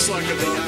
Wax like a dog.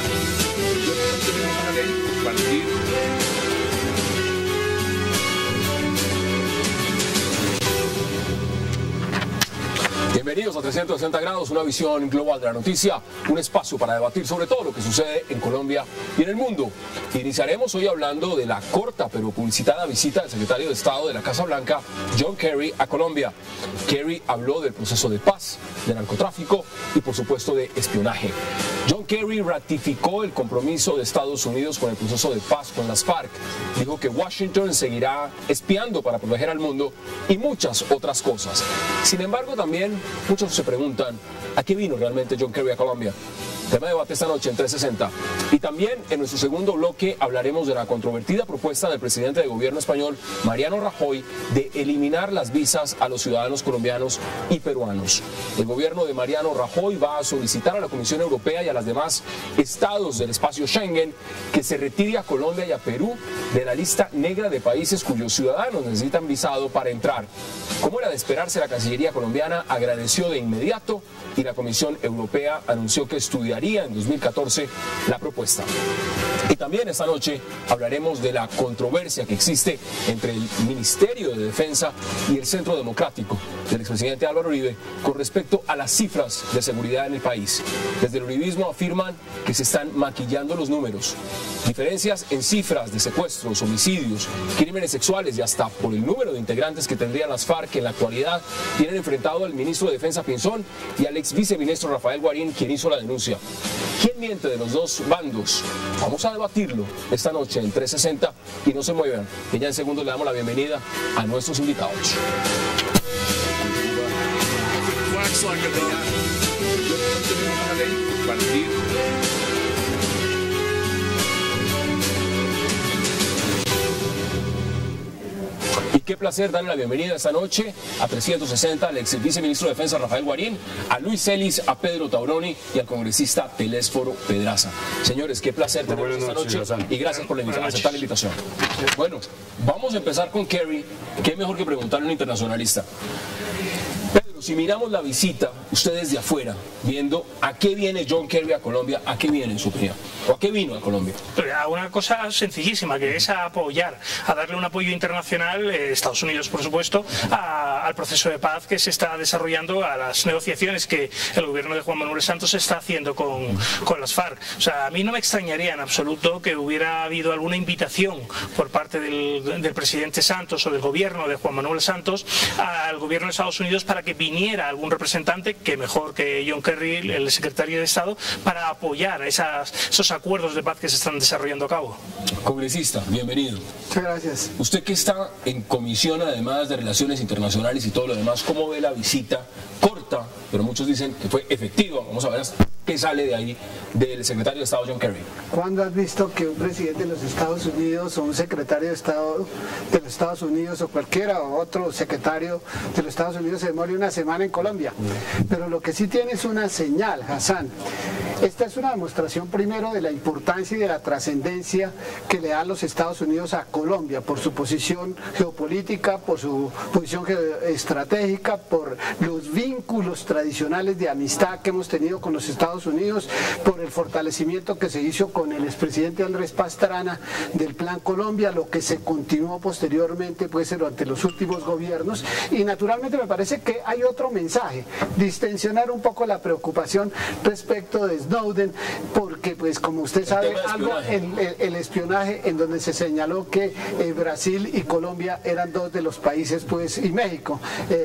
Bienvenidos a 360 grados, una visión global de la noticia, un espacio para debatir sobre todo lo que sucede en Colombia y en el mundo. Iniciaremos hoy hablando de la corta pero publicitada visita del secretario de Estado de la Casa Blanca, John Kerry, a Colombia. Kerry habló del proceso de paz, de narcotráfico y por supuesto de espionaje. John Kerry ratificó el compromiso de Estados Unidos con el proceso de paz con las FARC. Dijo que Washington seguirá espiando para proteger al mundo y muchas otras cosas. Sin embargo, también muchos se preguntan, ¿a qué vino realmente John Kerry a Colombia? Tema de debate esta noche en 360. Y también en nuestro segundo bloque hablaremos de la controvertida propuesta del presidente de gobierno español, Mariano Rajoy, de eliminar las visas a los ciudadanos colombianos y peruanos. El gobierno de Mariano Rajoy va a solicitar a la Comisión Europea y a los demás estados del espacio Schengen que se retire a Colombia y a Perú de la lista negra de países cuyos ciudadanos necesitan visado para entrar. Como era de esperarse, la Cancillería colombiana agradeció de inmediato y la Comisión Europea anunció que estudiaría en 2014 la propuesta. Y también esta noche hablaremos de la controversia que existe entre el Ministerio de Defensa y el Centro Democrático del expresidente Álvaro Uribe con respecto a las cifras de seguridad en el país. Desde el uribismo afirman que se están maquillando los números. Diferencias en cifras de secuestros, homicidios, crímenes sexuales y hasta por el número de integrantes que tendrían las FARC que en la actualidad tienen enfrentado al ministro de Defensa Pinzón y al ex viceministro Rafael Guarín, quien hizo la denuncia. ¿Quién miente de los dos bandos? Vamos a debatirlo esta noche en 360 y no se muevan, que ya en segundos le damos la bienvenida a nuestros invitados. Wax like a dog. Y qué placer darle la bienvenida esta noche a 360 al ex viceministro de Defensa Rafael Guarín, a Luis Celis, a Pedro Tauroni y al congresista Telésforo Pedraza. Señores, qué placer tenerlos esta noche y gracias por aceptar la invitación. Bueno, vamos a empezar con Kerry. Qué mejor que preguntarle a un internacionalista. Pedro, si miramos la visita, ustedes de afuera, viendo a qué viene John Kerry a Colombia, ¿a qué viene en su opinión? ¿O a qué vino a Colombia? A una cosa sencillísima, que es a apoyar, a darle un apoyo internacional, Estados Unidos por supuesto, al proceso de paz que se está desarrollando, a las negociaciones que el gobierno de Juan Manuel Santos está haciendo con las FARC. O sea, a mí no me extrañaría en absoluto que hubiera habido alguna invitación por parte del presidente Santos o del gobierno de Juan Manuel Santos al gobierno de Estados Unidos para que viniera algún representante, que mejor que John Kerry, el secretario de Estado, para apoyar esos acuerdos de paz que se están desarrollando a cabo. Congresista, bienvenido. Muchas gracias. Usted que está en comisión además de Relaciones Internacionales y todo lo demás, ¿cómo ve la visita corta, pero muchos dicen que fue efectiva? Vamos a ver qué sale de ahí del secretario de Estado John Kerry. ¿Cuándo has visto que un presidente de los Estados Unidos o un secretario de Estado de los Estados Unidos o cualquiera otro secretario de los Estados Unidos se demore una semana en Colombia? Pero lo que sí tiene es una señal, Hassan. Esta es una demostración primero de la importancia y de la trascendencia que le dan los Estados Unidos a Colombia por su posición geopolítica, por su posición estratégica, por los vínculos tradicionales de amistad que hemos tenido con los Estados Unidos, por el fortalecimiento que se hizo con el expresidente Andrés Pastrana del Plan Colombia, lo que se continuó posteriormente pues durante los últimos gobiernos. Y naturalmente me parece que hay otro mensaje, distensionar un poco la preocupación respecto de Snowden, porque pues como usted sabe algo, el espionaje en donde se señaló que Brasil y Colombia eran dos de los países pues y México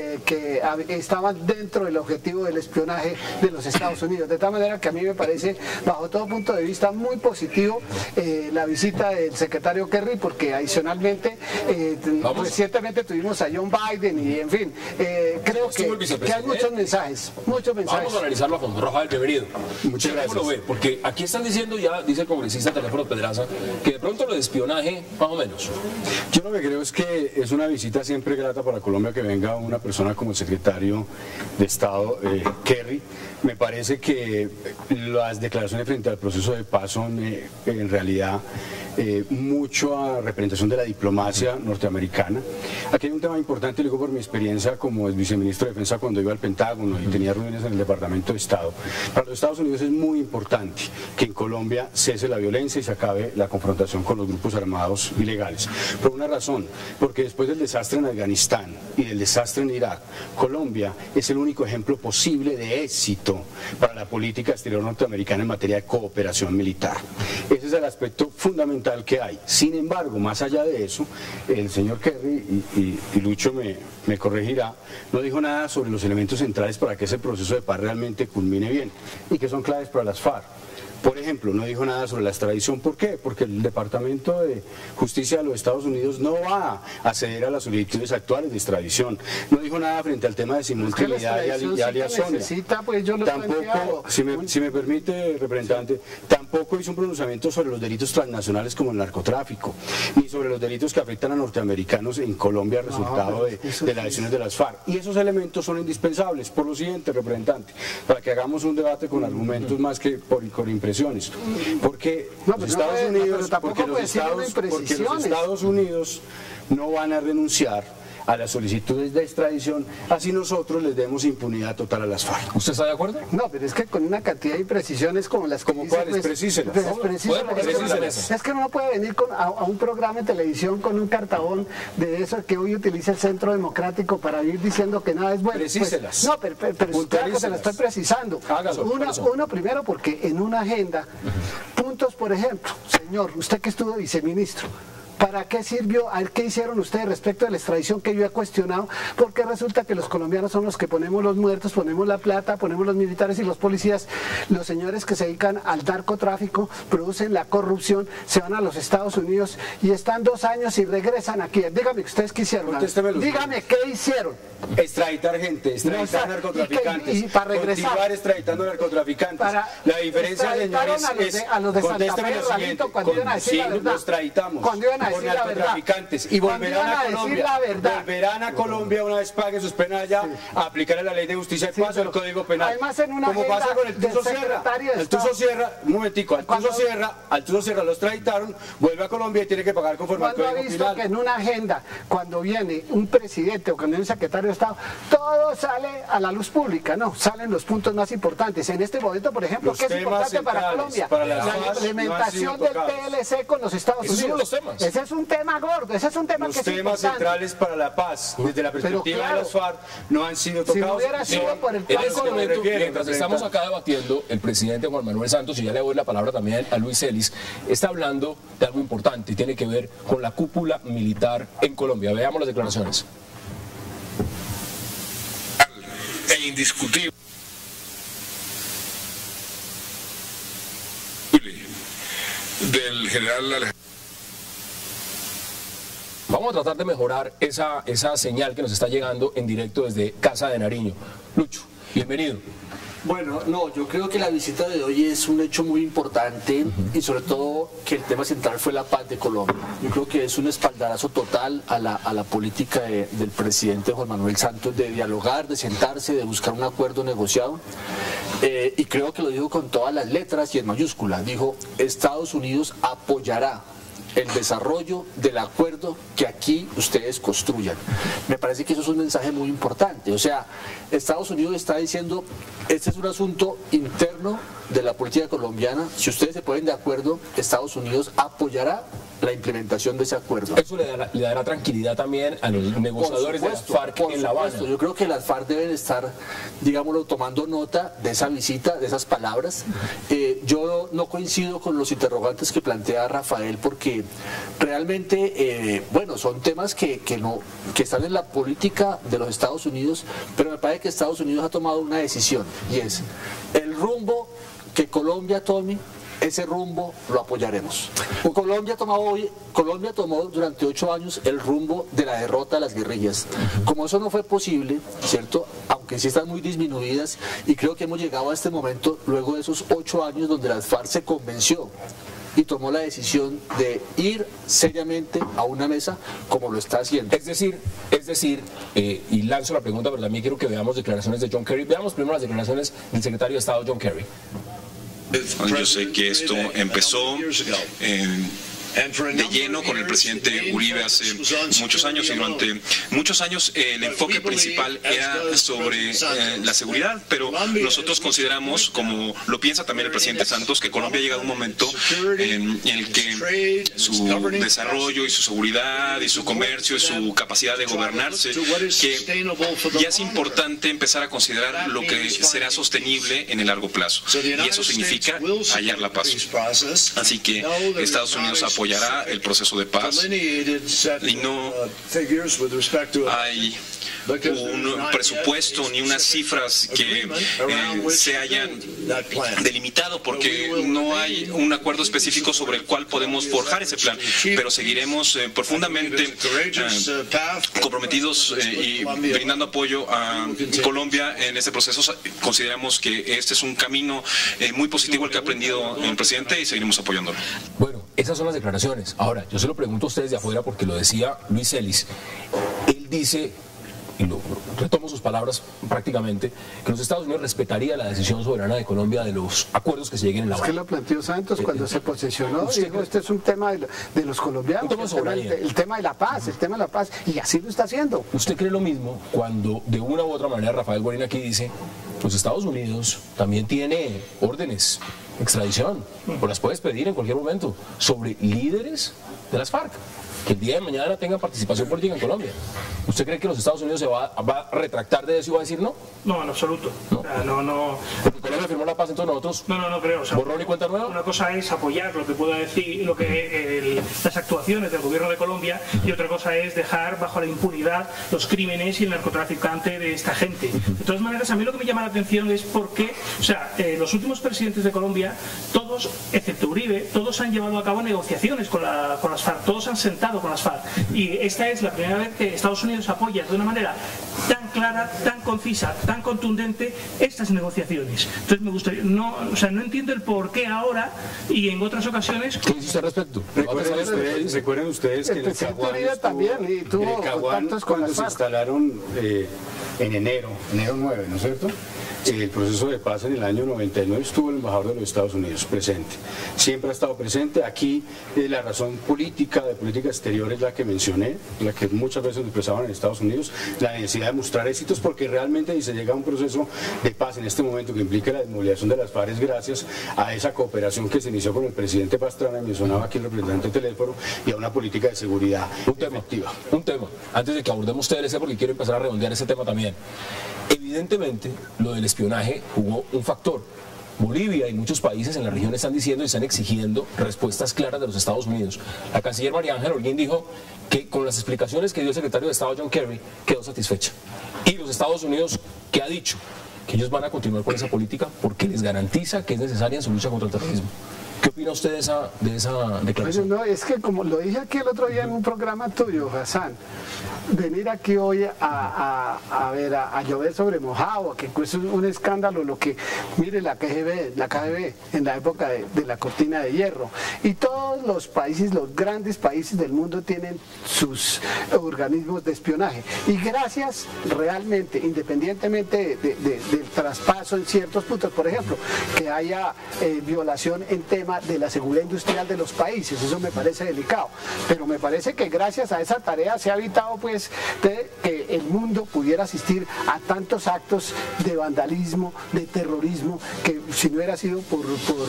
que estaban dentro del objetivo del espionaje de los Estados Unidos. De tal manera que a mí me parece bajo todo punto de vista muy positivo la visita del secretario Kerry, porque adicionalmente recientemente tuvimos a John Biden y en fin, creo que hay muchos mensajes. Vamos a analizarlo a fondo. Rafael, bienvenido. Muchas gracias. ¿Cómo lo ve? Porque aquí están diciendo ya, dice el congresista Telésforo Pedraza, que de pronto lo de espionaje, más o menos. Yo lo que creo es que es una visita siempre grata para Colombia que venga una persona como el secretario de Estado, Kerry, Me parece que las declaraciones frente al proceso de paz son en realidad mucha representación de la diplomacia norteamericana. Aquí hay un tema importante, lo digo por mi experiencia como viceministro de Defensa cuando iba al Pentágono y tenía reuniones en el Departamento de Estado. Para los Estados Unidos es muy importante que en Colombia cese la violencia y se acabe la confrontación con los grupos armados ilegales. Por una razón, porque después del desastre en Afganistán y del desastre en Irak, Colombia es el único ejemplo posible de éxito para la política exterior norteamericana en materia de cooperación militar. Ese es el aspecto fundamental que hay. Sin embargo, más allá de eso, el señor Kerry, y Lucho me corregirá, no dijo nada sobre los elementos centrales para que ese proceso de paz realmente culmine bien y que son claves para las FARC. Por ejemplo, no dijo nada sobre la extradición. ¿Por qué? Porque el Departamento de Justicia de los Estados Unidos no va a ceder a las solicitudes actuales de extradición. No dijo nada frente al tema de Simón Trinidad y alias Sonia. Pues tampoco, si me permite, representante, tampoco hizo un pronunciamiento sobre los delitos transnacionales como el narcotráfico, ni sobre los delitos que afectan a norteamericanos en Colombia resultado de las acciones de las FARC. Y esos elementos son indispensables. Por lo siguiente, representante, para que hagamos un debate con argumentos más que por impresiones. Porque los Estados Unidos no van a renunciar a las solicitudes de extradición, así nosotros les demos impunidad total a las FARC. ¿Usted está de acuerdo? No, pero es que con una cantidad de imprecisiones como las que ¿Como cuáles? Precíselas. Es que uno no puede venir a un programa de televisión con un cartabón de eso que hoy utiliza el Centro Democrático para ir diciendo que nada es bueno. Precíselas. Pues, no, pero se la estoy precisando. Uno primero porque en una agenda, puntos por ejemplo, señor, usted que estuvo viceministro, ¿para qué sirvió? A ver qué hicieron ustedes respecto de la extradición que yo he cuestionado, porque resulta que los colombianos son los que ponemos los muertos, ponemos la plata, ponemos los militares y los policías, los señores que se dedican al narcotráfico, producen la corrupción, se van a los Estados Unidos y están 2 años y regresan aquí. Dígame, ¿ustedes qué hicieron? Dígame, ¿qué hicieron? Extraditar gente, extraditar narcotraficantes, y para regresar, continuar extraditando narcotraficantes. La diferencia, señores, es, a los de Santa Fe, cuando iban a decir la verdad, los extraditamos. Cuando iban a decir la verdad, y volverán a Colombia una vez paguen sus penas allá, a aplicar la ley de justicia de paso, el Código Penal. Además, en una como pasa con el Tuzo Sierra. El Tuzo Sierra, un momentico, al Tuzo Sierra lo extraditaron, vuelve a Colombia y tiene que pagar conforme al Código Penal. ¿Cuándo ha visto que en una agenda, cuando viene un presidente o cuando viene un secretario de Estado, todo sale a la luz pública? No, salen los puntos más importantes. En este momento, por ejemplo, ¿qué es importante para Colombia? La implementación del TLC con los Estados Unidos. Esos son los temas. Ese es un tema gordo, ese es un tema que es importante. Los temas centrales para la paz, desde la perspectiva de las FARC, no han sido tocados. Si no hubiera sido por el en este momento, mientras estamos acá debatiendo, el presidente Juan Manuel Santos, y ya le doy la palabra también a Luis Celis, está hablando de algo importante y tiene que ver con la cúpula militar en Colombia. Veamos las declaraciones. E indiscutible del general Alejandro. Vamos a tratar de mejorar esa señal que nos está llegando en directo desde Casa de Nariño. Lucho, bienvenido. Bueno, no, yo creo que la visita de hoy es un hecho muy importante y sobre todo que el tema central fue la paz de Colombia. Yo creo que es un espaldarazo total a la política del presidente Juan Manuel Santos de dialogar, de sentarse, de buscar un acuerdo negociado. Y creo que lo dijo con todas las letras y en mayúsculas. Dijo, Estados Unidos apoyará el desarrollo del acuerdo que aquí ustedes construyan. Me parece que eso es un mensaje muy importante. O sea, Estados Unidos está diciendo, este es un asunto interno de la política colombiana. Si ustedes se ponen de acuerdo, Estados Unidos apoyará la implementación de ese acuerdo. Eso le dará tranquilidad también a los negociadores de las FARC en La Habana. Yo creo que las FARC deben estar, digámoslo, tomando nota de esa visita, de esas palabras. Yo no coincido con los interrogantes que plantea Rafael, porque realmente, bueno, son temas que están en la política de los Estados Unidos, pero me parece que Estados Unidos ha tomado una decisión, y es el rumbo que Colombia tome, ese rumbo lo apoyaremos. Colombia tomó durante 8 años el rumbo de la derrota de las guerrillas. Como eso no fue posible, ¿cierto? Aunque sí están muy disminuidas, y creo que hemos llegado a este momento luego de esos 8 años donde las FARC se convenció y tomó la decisión de ir seriamente a una mesa como lo está haciendo. Es decir, y lanzo la pregunta, pero también quiero que veamos declaraciones de John Kerry. Veamos primero las declaraciones del secretario de Estado John Kerry. Yo sé que esto empezó de lleno con el presidente Uribe hace muchos años, y durante muchos años el enfoque principal era sobre la seguridad, pero nosotros consideramos, como lo piensa también el presidente Santos, que Colombia ha llegado a un momento en el que su desarrollo y su seguridad y su comercio y su capacidad de gobernarse, que ya es importante empezar a considerar lo que será sostenible en el largo plazo, y eso significa hallar la paz. Así que Estados Unidos apoyará el proceso de paz, y no hay un presupuesto ni unas cifras que se hayan delimitado, porque no hay un acuerdo específico sobre el cual podemos forjar ese plan, pero seguiremos profundamente comprometidos y brindando apoyo a Colombia en este proceso. Consideramos que este es un camino muy positivo el que ha aprendido el presidente, y seguiremos apoyándolo. Bueno, esas son las declaraciones. Ahora, yo se lo pregunto a ustedes de afuera porque lo decía Luis Ellis. Él dice, y retomo sus palabras prácticamente, que los Estados Unidos respetaría la decisión soberana de Colombia de los acuerdos que se lleguen en La Habana. Es que lo planteó Santos cuando se posesionó, dijo, este es un tema de los colombianos, el tema de la paz, y así lo está haciendo. ¿Usted cree lo mismo cuando de una u otra manera Rafael Guarín aquí dice, los Estados Unidos también tiene órdenes de extradición, o las puedes pedir en cualquier momento, sobre líderes de las FARC, que el día de mañana tengan participación política en Colombia? ¿Usted cree que los Estados Unidos se va a retractar de eso y va a decir no? No, en absoluto. No. O sea, no. Porque Colombia firmó la paz, entonces nosotros... No creo. O sea, ¿borrón y cuenta nueva? Una cosa es apoyar lo que pueda decir, las actuaciones del gobierno de Colombia, y otra cosa es dejar bajo la impunidad los crímenes y el narcotraficante de esta gente. De todas maneras, a mí lo que me llama la atención es por qué, o sea, los últimos presidentes de Colombia, todos, excepto Uribe, todos han llevado a cabo negociaciones con las FARC, todos han sentado con las FARC, y esta es la primera vez que Estados Unidos apoya de una manera tan clara, tan concisa, tan contundente estas negociaciones. Entonces me gustaría, no entiendo el por qué ahora y en otras ocasiones. ¿Qué dice usted al respecto? Recuerden ustedes que el presidente Uribe también y tuvo contactos con cuando se instalaron en enero 9, ¿no es cierto? El proceso de paz en el año 99 estuvo el embajador de los Estados Unidos presente. Siempre ha estado presente. Aquí la razón política, de política exterior, es la que mencioné, la que muchas veces expresaban en Estados Unidos, la necesidad de mostrar éxitos, porque realmente si se llega a un proceso de paz en este momento que implica la desmovilización de las FARC, gracias a esa cooperación que se inició con el presidente Pastrana, y mencionaba aquí el representante de Teléfono, y a una política de seguridad efectiva. Un tema, antes de que abordemos TLC, porque quiero empezar a redondear ese tema también. Evidentemente, lo del espionaje jugó un factor. Bolivia y muchos países en la región están diciendo y están exigiendo respuestas claras de los Estados Unidos. La canciller María Ángela Holguín dijo que con las explicaciones que dio el secretario de Estado John Kerry quedó satisfecha. Y los Estados Unidos, ¿qué ha dicho? Que ellos van a continuar con esa política porque les garantiza que es necesaria en su lucha contra el terrorismo. ¿Qué opina usted de esa declaración? Bueno, no, es que como lo dije aquí el otro día en un programa tuyo, Hassan, venir aquí hoy a llover sobre mojado, que es un escándalo lo que, mire, la KGB en la época de la cortina de hierro, y todos los países, los grandes países del mundo tienen sus organismos de espionaje, y gracias realmente, independientemente del traspaso en ciertos puntos, por ejemplo, que haya violación en tema de la seguridad industrial de los países, eso me parece delicado, pero me parece que gracias a esa tarea se ha evitado pues de que el mundo pudiera asistir a tantos actos de vandalismo, de terrorismo, que si no hubiera sido por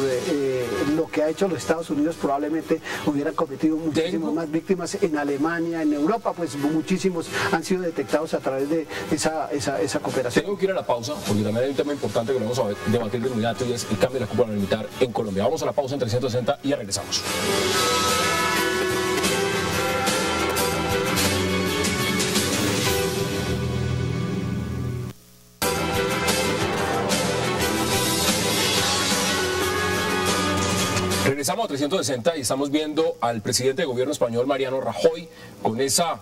lo que ha hecho los Estados Unidos, probablemente hubieran cometido muchísimas más víctimas en Alemania, en Europa, pues muchísimos han sido detectados a través de esa cooperación. Tengo que ir a la pausa, porque también hay un tema importante que lo vamos a debatir de inmediato, y es el cambio de la cúpula militar en Colombia. Vamos a la pausa en 360 y ya regresamos. Regresamos a 360 y estamos viendo al presidente de gobierno español, Mariano Rajoy, con esa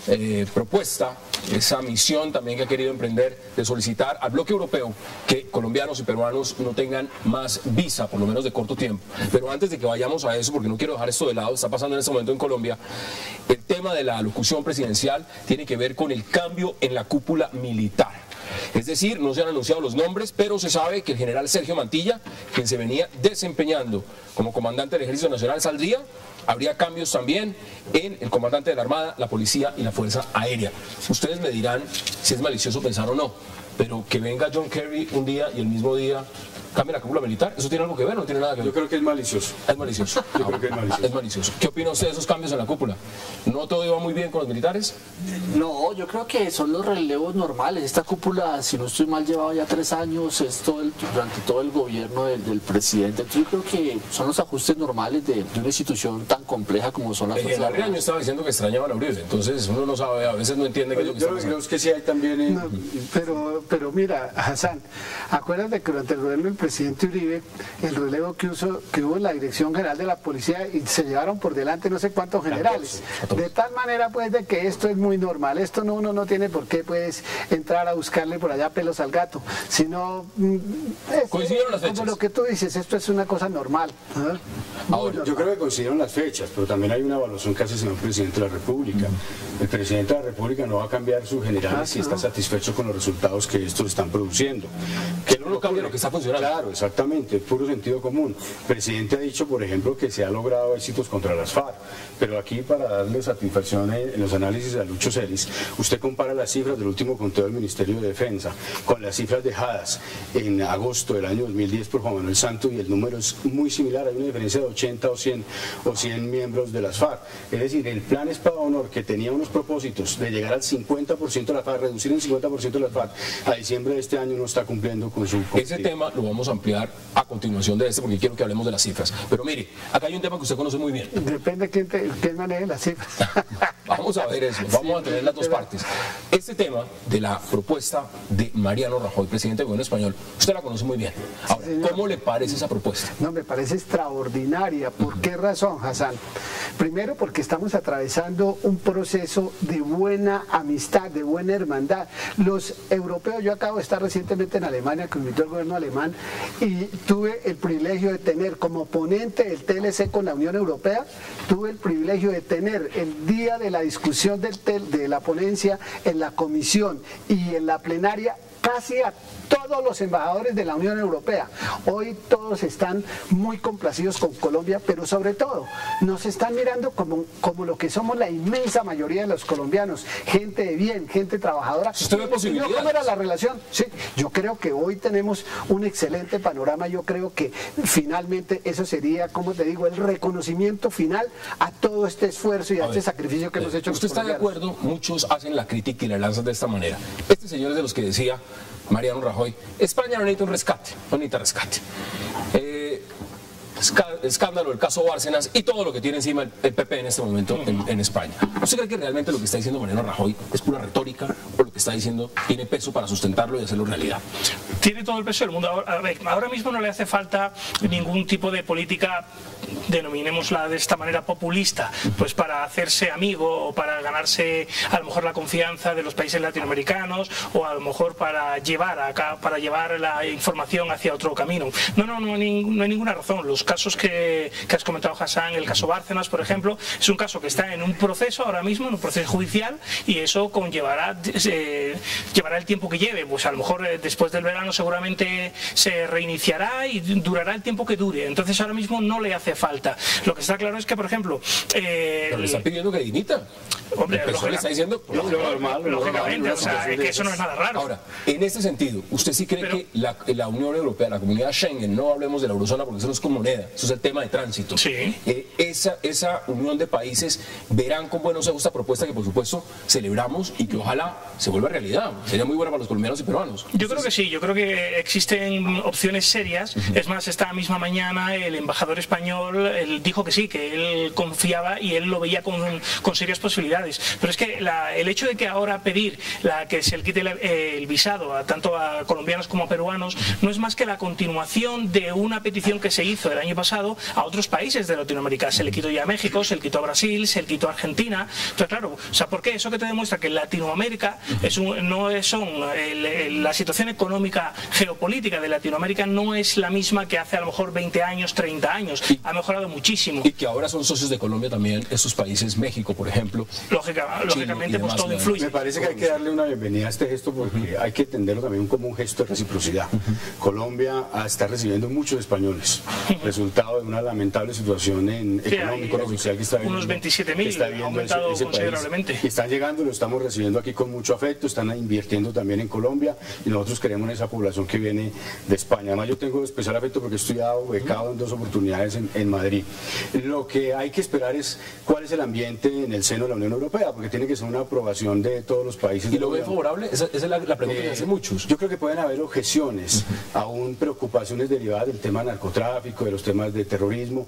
propuesta, esa misión también que ha querido emprender de solicitar al bloque europeo que colombianos y peruanos no tengan más visa, por lo menos de corto tiempo. Pero antes de que vayamos a eso, porque no quiero dejar esto de lado, está pasando en este momento en Colombia, el tema de la alocución presidencial tiene que ver con el cambio en la cúpula militar. Es decir, no se han anunciado los nombres, pero se sabe que el general Sergio Mantilla, quien se venía desempeñando como comandante del Ejército Nacional, saldría. Habría cambios también en el comandante de la Armada, la Policía y la Fuerza Aérea. Ustedes me dirán si es malicioso pensar o no, pero que venga John Kerry un día y el mismo día cambie la cúpula militar, ¿eso tiene algo que ver o no tiene nada que ver? Yo creo que es malicioso. Es malicioso. Yo creo que es malicioso. Es malicioso. ¿Qué opina usted de esos cambios en la cúpula? ¿No todo iba muy bien con los militares? No, yo creo que son los relevos normales. Esta cúpula, si no estoy mal, llevaba ya 3 años durante todo el gobierno del presidente. Entonces yo creo que son los ajustes normales de una institución tan compleja como son las Fuerzas Armadas. Arriaño estaba diciendo que extrañaban a Uribe, entonces uno no sabe, a veces no entiende qué es lo que está pasando. Yo creo que sí hay también... No, pero mira, Hassan, acuérdate que durante el gobierno del presidente Uribe, el relevo que hubo en la Dirección General de la Policía y se llevaron por delante no sé cuántos generales. De tal manera pues de que esto es muy normal, esto uno no tiene por qué pues entrar a buscarle por allá pelos al gato, sino coincidieron las fechas. Como lo que tú dices, esto es una cosa normal. Ahora, yo creo que coincidieron las fechas, pero también hay una evaluación que hace el señor presidente de la República. El presidente de la República no va a cambiar sus generales si está satisfecho con los resultados que estos están produciendo. Que no cambia lo que está funcionando. Claro, exactamente, puro sentido común. El presidente ha dicho, por ejemplo, que se ha logrado éxitos contra las FARC, pero aquí para darle satisfacción en los análisis a Lucho Celis, usted compara las cifras del último conteo del Ministerio de Defensa con las cifras dejadas en agosto del año 2010 por Juan Manuel Santos y el número es muy similar, hay una diferencia de 80 o 100 miembros de las FARC. Es decir, el plan Espada Honor, que tenía unos propósitos de llegar al 50% de la FARC, reducir el 50% de las FARC, a diciembre de este año no está cumpliendo con su objetivo. Ese tema lo vamos a ampliar a continuación de porque quiero que hablemos de las cifras. Pero mire, acá hay un tema que usted conoce muy bien. Depende de quién maneje las cifras. Vamos a ver eso, vamos a tener las dos partes. Este tema de la propuesta de Mariano Rajoy, presidente del gobierno español, usted la conoce muy bien. Ahora, ¿cómo le parece esa propuesta? No, me parece extraordinaria. ¿Por qué razón, Hassan? Primero, porque estamos atravesando un proceso de buena amistad, de buena hermandad. Los europeos, yo acabo de estar recientemente en Alemania, que me invitó el gobierno alemán, y tuve el privilegio de tener como ponente del TLC con la Unión Europea, tuve el privilegio de tener el día de la discusión de la ponencia en la comisión y en la plenaria casi a todos los embajadores de la Unión Europea. Hoy todos están muy complacidos con Colombia, pero sobre todo nos están mirando como lo que somos la inmensa mayoría de los colombianos, gente de bien, gente trabajadora. ¿Usted ve posibilidades? ¿Cómo era la relación? Sí, yo creo que hoy tenemos un excelente panorama. Yo creo que finalmente eso sería, como te digo, el reconocimiento final a todo este esfuerzo y a este sacrificio que hemos hecho. ¿Usted está de acuerdo? Muchos hacen la crítica y la lanzan de esta manera. Este señor es de los que decía Mariano Rajoy, España no necesita un rescate, no necesita rescate. Escándalo, el caso Bárcenas y todo lo que tiene encima el PP en este momento en España. ¿Usted cree que realmente lo que está diciendo Mariano Rajoy es pura retórica o lo que está diciendo tiene peso para sustentarlo y hacerlo realidad? Tiene todo el peso del mundo. Ahora mismo no le hace falta ningún tipo de política, denominémosla de esta manera, populista, pues para hacerse amigo o para ganarse a lo mejor la confianza de los países latinoamericanos o a lo mejor para llevar la información hacia otro camino. No hay ninguna razón. Los casos que has comentado, Hassan, el caso Bárcenas, por ejemplo, es un caso que está en un proceso ahora mismo, en un proceso judicial, y eso llevará el tiempo que lleve. Pues a lo mejor después del verano seguramente se reiniciará y durará el tiempo que dure. Entonces ahora mismo no le hace falta. Lo que está claro es que, por ejemplo... Pero le está pidiendo que dimita. Hombre, le está diciendo... Lógicamente, o sea, que eso no es nada raro. Ahora, en este sentido, ¿usted sí cree que la Unión Europea, la comunidad Schengen, no hablemos de la eurozona porque eso no es con moneda, eso es el tema de tránsito? Sí. Esa unión de países verán con buenos ojos esta propuesta que por supuesto celebramos y que ojalá se vuelva realidad. Sería muy buena para los colombianos y peruanos. Yo creo que sí, yo creo que existen opciones serias. Es más, esta misma mañana el embajador español él dijo que sí, que él confiaba y él lo veía con serias posibilidades. Pero es que el hecho de que ahora pedir que se le quite el visado tanto a colombianos como a peruanos no es más que la continuación de una petición que se hizo el año pasado a otros países de Latinoamérica. Se le quitó ya a México, se le quitó a Brasil, se le quitó a Argentina. Entonces, claro, o sea, ¿por qué? Eso que te demuestra que Latinoamérica la situación económica geopolítica de Latinoamérica no es la misma que hace a lo mejor 20 años, 30 años. Ha mejorado muchísimo. Y que ahora son socios de Colombia también, esos países, México, por ejemplo. Lógicamente, pues todo influye. Me parece que hay que darle una bienvenida a este gesto porque hay que entenderlo también como un gesto de reciprocidad. Colombia está recibiendo muchos españoles, resultado de una lamentable situación económica y social que está viviendo. Unos 27.000, ha aumentado considerablemente. Y están llegando, lo estamos recibiendo aquí con mucho afecto, están invirtiendo también en Colombia y nosotros queremos esa población que viene de España. Además yo tengo especial afecto porque he estudiado, becado en 2 oportunidades en Madrid. Lo que hay que esperar es cuál es el ambiente en el seno de la Unión Europea, porque tiene que ser una aprobación de todos los países. ¿Y lo ven favorable? Esa es la pregunta que hacen muchos. Yo creo que pueden haber objeciones, aún preocupaciones derivadas del tema narcotráfico, de los temas de terrorismo,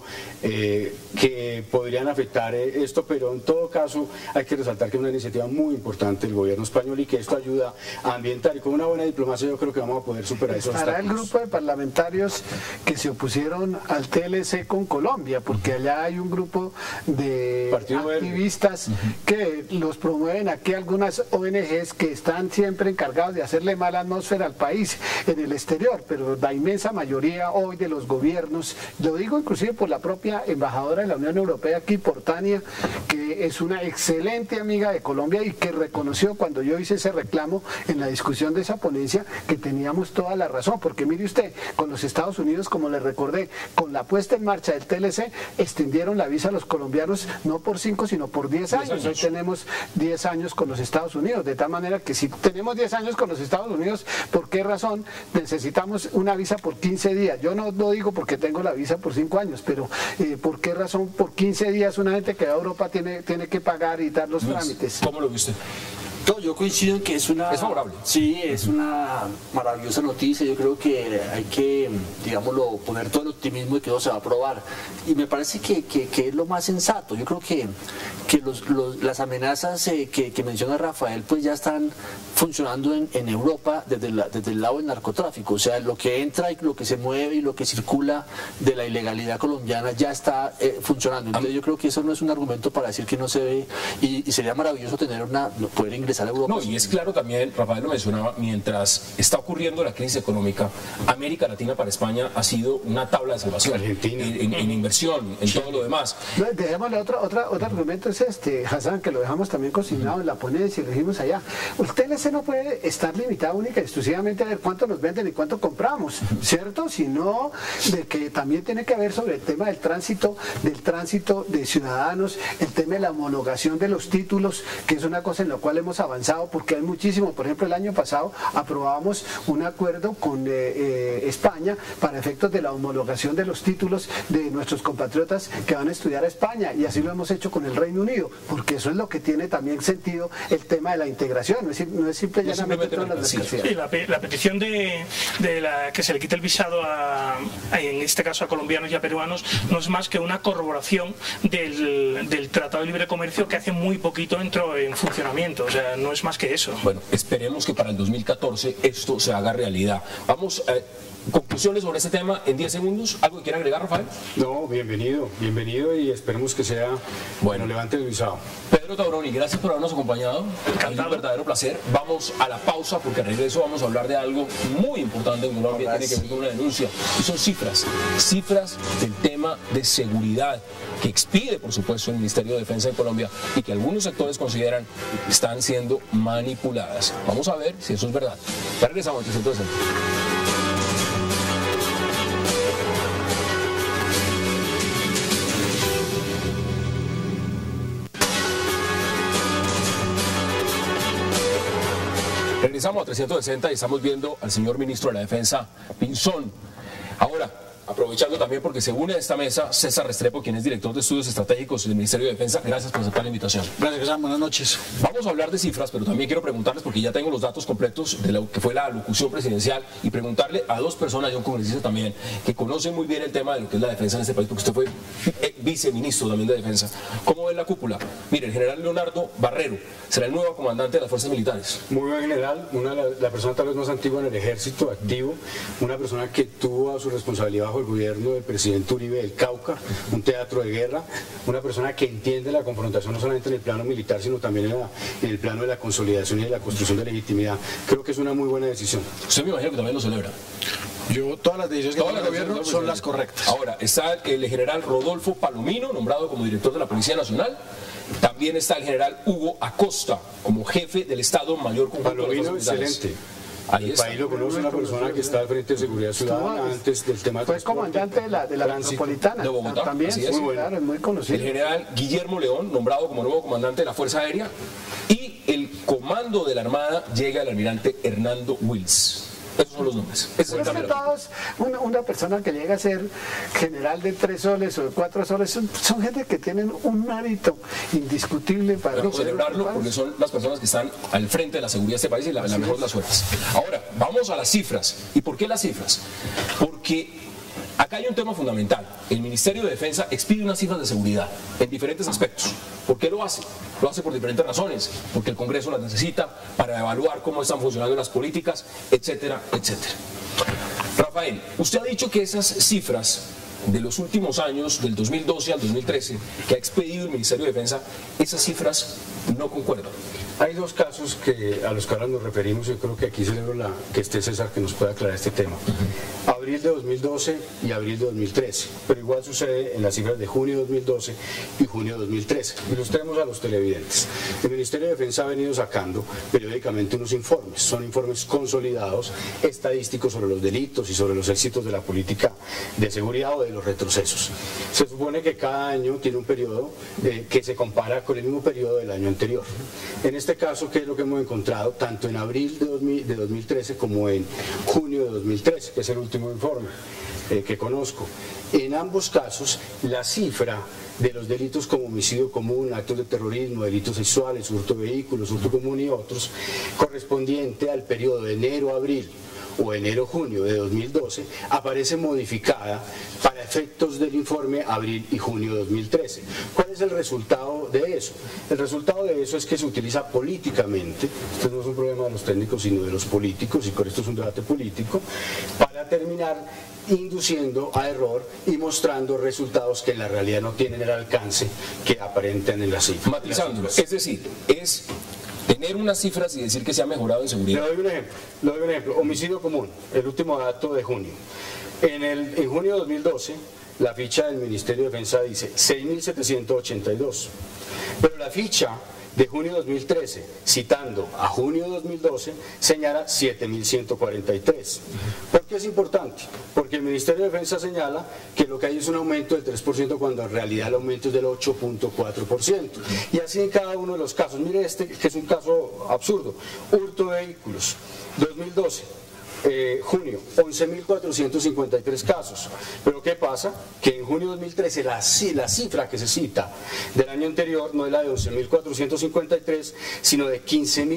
que podrían afectar esto, pero en todo caso hay que resaltar que es una iniciativa muy importante del gobierno español y que esto ayuda a ambientar, y con una buena diplomacia yo creo que vamos a poder superar esos obstáculos. Estará el grupo de parlamentarios que se opusieron al TLC con Colombia, porque allá hay un grupo de activistas que los promueven aquí, algunas ONGs que están siempre encargados de hacerle mala atmósfera al país en el exterior, pero la inmensa mayoría hoy de los gobiernos, lo digo inclusive por la propia embajadora de la Unión Europea aquí, por Tania, que es una excelente amiga de Colombia y que reconoció cuando yo hice ese reclamo en la discusión de esa ponencia que teníamos toda la razón, porque mire usted, con los Estados Unidos, como le recordé, con la puesta en marcha del TLC, extendieron la visa a los colombianos no por 5 sino por 10 años. Hoy tenemos 10 años con los Estados Unidos, de tal manera que si tenemos 10 años con los Estados Unidos, ¿por qué razón necesitamos una visa por 15 días? Yo no lo digo porque tengo la visa por 5 años, pero ¿por qué razón por 15 días una gente que va a Europa tiene que pagar y dar los trámites? ¿Cómo lo viste? No, yo coincido en que es favorable. Sí, es una maravillosa noticia. Yo creo que hay que, digámoslo, poner todo el optimismo de que eso se va a aprobar. Y me parece que es lo más sensato. Yo creo que las amenazas que menciona Rafael pues ya están funcionando en Europa desde el lado del narcotráfico. O sea, lo que entra y lo que se mueve y lo que circula de la ilegalidad colombiana ya está funcionando. Entonces yo creo que eso no es un argumento para decir que no se ve, y sería maravilloso poder ingresar a Europa. No, y es claro también, Rafael lo mencionaba, mientras está ocurriendo la crisis económica, América Latina para España ha sido una tabla de salvación. Argentina. En inversión, en todo lo demás. No, dejémosle otro argumento, es Hassan, que lo dejamos también cocinado en la ponencia y lo dijimos allá. El TLC no puede estar limitado única y exclusivamente a ver cuánto nos venden y cuánto compramos, ¿cierto? Sino de que también tiene que ver sobre el tema del tránsito de ciudadanos, el tema de la homologación de los títulos, que es una cosa en la cual hemos avanzado porque hay muchísimo. Por ejemplo, el año pasado aprobamos un acuerdo con España para efectos de la homologación de los títulos de nuestros compatriotas que van a estudiar a España, y así lo hemos hecho con el Reino Unido, porque eso es lo que tiene también sentido el tema de la integración, no es simple y llanamente todas las mercancías. Sí, la petición de que se le quite el visado en este caso a colombianos y a peruanos no es más que una corroboración del Tratado de Libre Comercio que hace muy poquito entró en funcionamiento. O sea, no es más que eso. Bueno, esperemos que para el 2014 esto se haga realidad. Vamos, conclusiones sobre este tema en 10 segundos. ¿Algo que quiera agregar, Rafael? No, bienvenido y esperemos que sea, bueno, levante el visado. Pedro Tauroni, gracias por habernos acompañado. Es un verdadero placer. Vamos a la pausa porque al regreso vamos a hablar de algo muy importante en Colombia, tiene que ver con una denuncia. Y son cifras del tema de seguridad que expide, por supuesto, el Ministerio de Defensa de Colombia y que algunos sectores consideran que están siendo manipuladas. Vamos a ver si eso es verdad. Ya regresamos a 360. Regresamos a 360 y estamos viendo al señor ministro de la Defensa, Pinzón. Ahora, aprovechando también porque se une a esta mesa César Restrepo, quien es director de estudios estratégicos del Ministerio de Defensa. Gracias por aceptar la invitación. Gracias, buenas noches. Vamos a hablar de cifras, pero también quiero preguntarles, porque ya tengo los datos completos de lo que fue la alocución presidencial, y preguntarle a dos personas, y a un congresista también, que conocen muy bien el tema de lo que es la defensa en este país, porque usted fue viceministro también de Defensa. ¿Cómo ve la cúpula? Mire, el general Leonardo Barrero será el nuevo comandante de las fuerzas militares. Muy buen general, la persona tal vez más antigua en el ejército, activo, una persona que tuvo a su responsabilidad bajo bajo el gobierno del presidente Uribe del Cauca, un teatro de guerra, una persona que entiende la confrontación no solamente en el plano militar, sino también en el plano de la consolidación y de la construcción de legitimidad. Creo que es una muy buena decisión. Usted me imagino que también lo celebra. Yo, todas las decisiones que toma el gobierno son las correctas. Ahora, está el general Rodolfo Palomino, nombrado como director de la Policía Nacional. También está el general Hugo Acosta, como jefe del Estado Mayor Conjunto de las Palomino, Fuerzas Militares. excelente. Ahí El está. país lo conoce, una persona que está al frente de seguridad ciudadana antes del tema de Fue transporte, comandante de la tránsito. metropolitana. De Bogotá, También, así sí, es. Muy bueno. claro, es muy El conocido. general Guillermo León, nombrado como nuevo comandante de la Fuerza Aérea. Y el comando de la Armada llega el almirante Hernando Wills. Esos son los nombres. Ese es el Pero es cambio que de la todos, una persona que llega a ser general de 3 soles o de 4 soles, son gente que tienen un mérito indiscutible para Pero poder celebrarlo ocupar. porque son las personas que están al frente de la seguridad de este país y la mejor de las suertes. Ahora, vamos a las cifras. ¿Y por qué las cifras? Porque acá hay un tema fundamental. El Ministerio de Defensa expide unas cifras de seguridad en diferentes aspectos. ¿Por qué lo hace? Lo hace por diferentes razones. Porque el Congreso las necesita para evaluar cómo están funcionando las políticas, etcétera, etcétera. Rafael, usted ha dicho que esas cifras de los últimos años, del 2012 al 2013, que ha expedido el Ministerio de Defensa, esas cifras no concuerdan. Hay dos casos a los que ahora nos referimos. Yo creo que aquí celebro que esté César, que nos pueda aclarar este tema. Abril de 2012 y abril de 2013, pero igual sucede en las cifras de junio de 2012 y junio de 2013. Ilustremos a los televidentes. El Ministerio de Defensa ha venido sacando periódicamente unos informes, son informes consolidados, estadísticos sobre los delitos y sobre los éxitos de la política de seguridad o de los retrocesos. Se supone que cada año tiene un periodo que se compara con el mismo periodo del año anterior. En este caso, ¿qué es lo que hemos encontrado? Tanto en abril de 2013 como en junio de 2013, que es el último informe que conozco. En ambos casos, la cifra de los delitos como homicidio común, actos de terrorismo, delitos sexuales, hurto de vehículos, hurto común y otros, correspondiente al periodo de enero-abril o enero-junio de 2012, aparece modificada para efectos del informe abril y junio de 2013. ¿Cuál es el resultado de eso? El resultado de eso es que se utiliza políticamente, esto no es un problema de los técnicos sino de los políticos, y por esto es un debate político, para terminar induciendo a error y mostrando resultados que en la realidad no tienen el alcance que aparentan en las cifras. Matizándolo, es decir, es tener unas cifras y decir que se ha mejorado en seguridad. Le doy un ejemplo. Homicidio común, el último dato de junio. En junio de 2012, la ficha del Ministerio de Defensa dice 6.782, pero la ficha de junio de 2013, citando a junio de 2012, señala 7.143. ¿Por qué es importante? Porque el Ministerio de Defensa señala que lo que hay es un aumento del 3% cuando en realidad el aumento es del 8.4%. Y así en cada uno de los casos. Mire este, que es un caso absurdo. Hurto de vehículos, 2012. Junio, 11.453 casos. Pero ¿qué pasa? Que en junio de 2013 la cifra que se cita del año anterior no es la de 11.453, sino de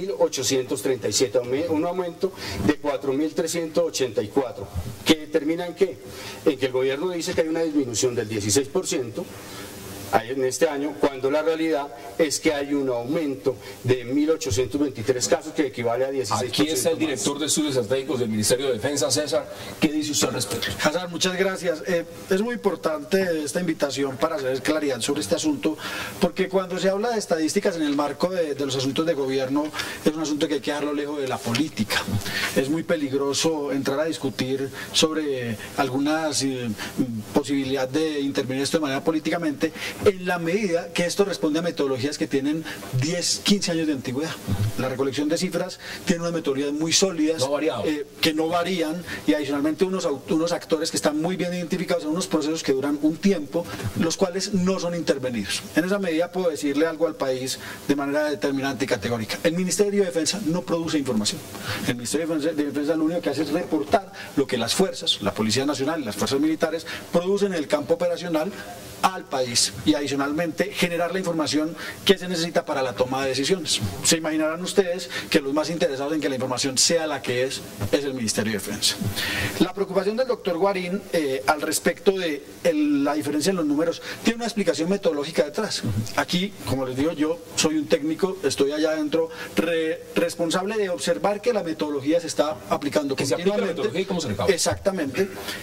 15.837, un aumento de 4.384. ¿Que determina en qué? En que el gobierno dice que hay una disminución del 16%, en este año, cuando la realidad es que hay un aumento de 1.823 casos que equivale a 16%. Aquí está el director de Estudios Estratégicos del Ministerio de Defensa, César. ¿Qué dice usted al respecto? Hazard, muchas gracias. Es muy importante esta invitación para hacer claridad sobre este asunto, porque cuando se habla de estadísticas en el marco de los asuntos de gobierno, es un asunto que hay que dejarlo lejos de la política. Es muy peligroso entrar a discutir sobre algunas posibilidad de intervenir esto de manera políticamente, en la medida que esto responde a metodologías que tienen 10, 15 años de antigüedad. La recolección de cifras tiene unas metodologías muy sólidas, que no varían, y adicionalmente unos actores que están muy bien identificados en unos procesos que duran un tiempo, los cuales no son intervenidos. En esa medida puedo decirle algo al país de manera determinante y categórica. El Ministerio de Defensa no produce información. El Ministerio de Defensa lo único que hace es reportar lo que las fuerzas, la Policía Nacional y las fuerzas militares producen en el campo operacional al país, y adicionalmente generar la información que se necesita para la toma de decisiones. Se imaginarán ustedes que los más interesados en que la información sea la que es el Ministerio de Defensa. La preocupación del doctor Guarín al respecto de la diferencia en los números tiene una explicación metodológica detrás. Aquí, como les digo, yo soy un técnico, estoy allá adentro, responsable de observar que la metodología se está aplicando que continuamente. Se aplica la metodología y cómo se recauda. Exactamente.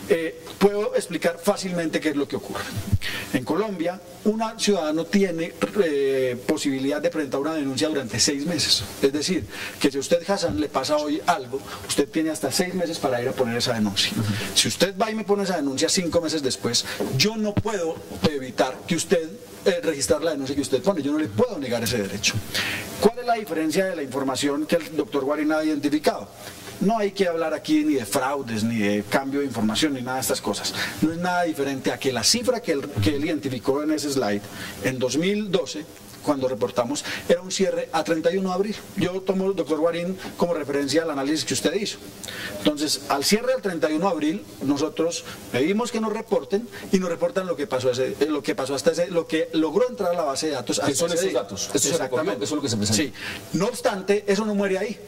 Puedo explicar fácilmente qué es lo que ocurre. En Colombia, un ciudadano tiene posibilidad de presentar una denuncia durante 6 meses. Es decir, que si a usted, Hassan, le pasa hoy algo, usted tiene hasta 6 meses para ir a poner esa denuncia. Si usted va y me pone esa denuncia 5 meses después, yo no puedo evitar que usted registrar la denuncia que usted pone. Yo no le puedo negar ese derecho. ¿Cuál es la diferencia de la información que el doctor Guarín ha identificado? No hay que hablar aquí ni de fraudes, ni de cambio de información, ni nada de estas cosas. No es nada diferente a que la cifra que él identificó en ese slide, en 2012, cuando reportamos, era un cierre a 31 de abril. Yo tomo, doctor Guarín, como referencia al análisis que usted hizo. Entonces, al cierre del 31 de abril, nosotros pedimos que nos reporten y nos reportan lo que pasó hasta ese, lo que logró entrar a la base de datos. ¿Qué son esos datos? Eso se recogió, eso es lo que se presenta. Sí. No obstante, eso no muere ahí.